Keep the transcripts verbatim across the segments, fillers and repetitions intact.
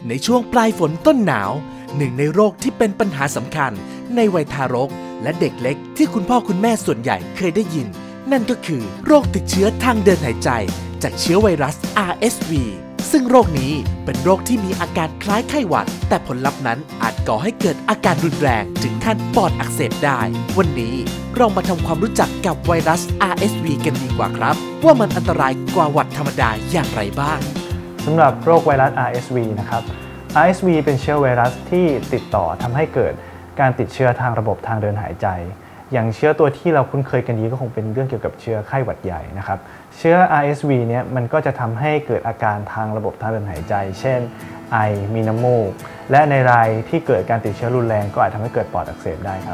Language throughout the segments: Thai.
ในช่วงปลายฝนต้นหนาวหนึ่งในโรคที่เป็นปัญหาสำคัญในวัยทารกและเด็กเล็กที่คุณพ่อคุณแม่ส่วนใหญ่เคยได้ยินนั่นก็คือโรคติดเชื้อทางเดินหายใจจากเชื้อไวรัส อาร์ เอส วี ซึ่งโรคนี้เป็นโรคที่มีอาการคล้ายไข้หวัดแต่ผลลัพธ์นั้นอาจก่อให้เกิดอาการรุนแรงถึงขั้นปอดอักเสบได้วันนี้เรามาทำความรู้จักกับไวรัส อาร์ เอส วี กันดีกว่าครับว่ามันอันตรายกว่าหวัดธรรมดาอย่างไรบ้างสำหรับโรคไวรัส อาร์ เอส วี นะครับ อาร์ เอส วี เป็นเชื้อไวรัสที่ติดต่อทำให้เกิดการติดเชื้อทางระบบทางเดินหายใจอย่างเชื้อตัวที่เราคุ้นเคยกันดีก็คงเป็นเรื่องเกี่ยวกับเชื้อไข้หวัดใหญ่นะครับเชื้อ อาร์ เอส วี เนี่ยมันก็จะทำให้เกิดอาการทางระบบทางเดินหายใจเช่นไอมีน้ำมูกและในรายที่เกิดการติดเชื้อรุนแรงก็อาจทำให้เกิดปอดอักเสบได้ครับ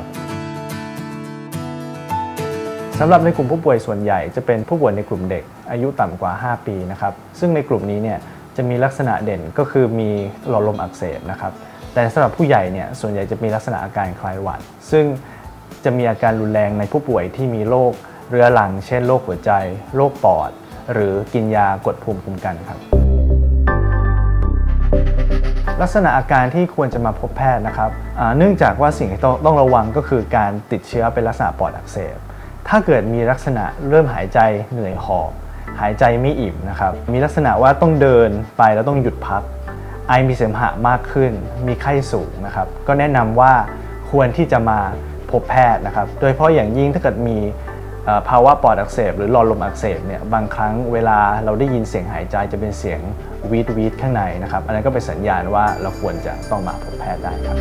สำหรับในกลุ่มผู้ป่วยส่วนใหญ่จะเป็นผู้ป่วยในกลุ่มเด็กอายุต่ำกว่าห้าปีนะครับซึ่งในกลุ่มนี้เนี่ยจะมีลักษณะเด่นก็คือมีหลอดลมอักเสบนะครับแต่สำหรับผู้ใหญ่เนี่ยส่วนใหญ่จะมีลักษณะอาการคล้ายหวัดซึ่งจะมีอาการรุนแรงในผู้ป่วยที่มีโรคเรื้อรังเช่นโรคหัวใจโรคปอดหรือกินยากดภูมิคุ้มกันครับลักษณะอาการที่ควรจะมาพบแพทย์นะครับเนื่องจากว่าสิ่งที่ต้องระวังก็คือการติดเชื้อเป็นลักษณะปอดอักเสบถ้าเกิดมีลักษณะเริ่มหายใจเหนื่อยหอบหายใจไม่อิ่มนะครับมีลักษณะว่าต้องเดินไปแล้วต้องหยุดพักไอมีเสมหะมากขึ้นมีไข้สูงนะครับก็แนะนำว่าควรที่จะมาพบแพทย์นะครับโดยเฉพาะอย่างยิ่งถ้าเกิดมีภาวะปอดอักเสบหรือหลอดลมอักเสบเนี่ยบางครั้งเวลาเราได้ยินเสียงหายใจจะเป็นเสียงวีดวีดข้างในนะครับอันนั้นก็เป็นสัญญาณว่าเราควรจะต้องมาพบแพทย์ได้ครับ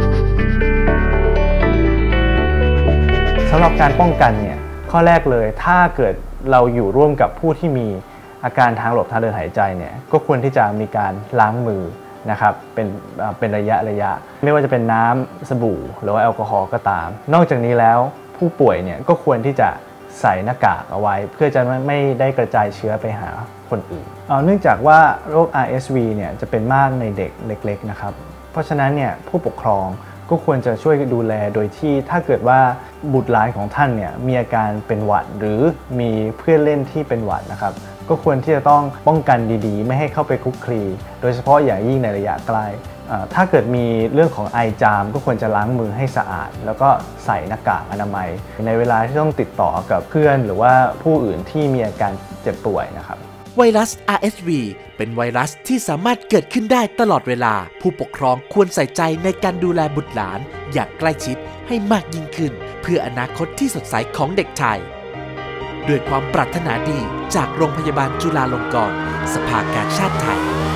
สำหรับการป้องกันเนี่ยข้อแรกเลยถ้าเกิดเราอยู่ร่วมกับผู้ที่มีอาการทางระบบทางเดินหายใจเนี่ยก็ควรที่จะมีการล้างมือนะครับเป็นเป็นระยะระยะไม่ว่าจะเป็นน้ำสบู่หรือว่าแอลกอฮอล์ก็ตามนอกจากนี้แล้วผู้ป่วยเนี่ยก็ควรที่จะใส่หน้ากากเอาไว้เพื่อจะไม่ได้กระจายเชื้อไปหาคนอื่นเนื่องจากว่าโรค อาร์ เอส วี เนี่ยจะเป็นมากในเด็กเล็กๆนะครับเพราะฉะนั้นเนี่ยผู้ปกครองก็ควรจะช่วยดูแลโดยที่ถ้าเกิดว่าบุตรหลานของท่านเนี่ยมีอาการเป็นหวัดหรือมีเพื่อนเล่นที่เป็นหวัดนะครับก็ควรที่จะต้องป้องกันดีๆไม่ให้เข้าไปคลุกคลีโดยเฉพาะอย่างยิ่งในระยะใกล้ถ้าเกิดมีเรื่องของไอจามก็ควรจะล้างมือให้สะอาดแล้วก็ใส่หน้ากากอนามัยในเวลาที่ต้องติดต่อกับเพื่อนหรือว่าผู้อื่นที่มีอาการเจ็บป่วยนะครับไวรัส อาร์ เอส วี เป็นไวรัสที่สามารถเกิดขึ้นได้ตลอดเวลาผู้ปกครองควรใส่ใจในการดูแลบุตรหลานอย่างใกล้ชิดให้มากยิ่งขึ้นเพื่ออนาคตที่สดใสของเด็กไทยด้วยความปรารถนาดีจากโรงพยาบาลจุฬาลงกรณ์สภากาชาดไทย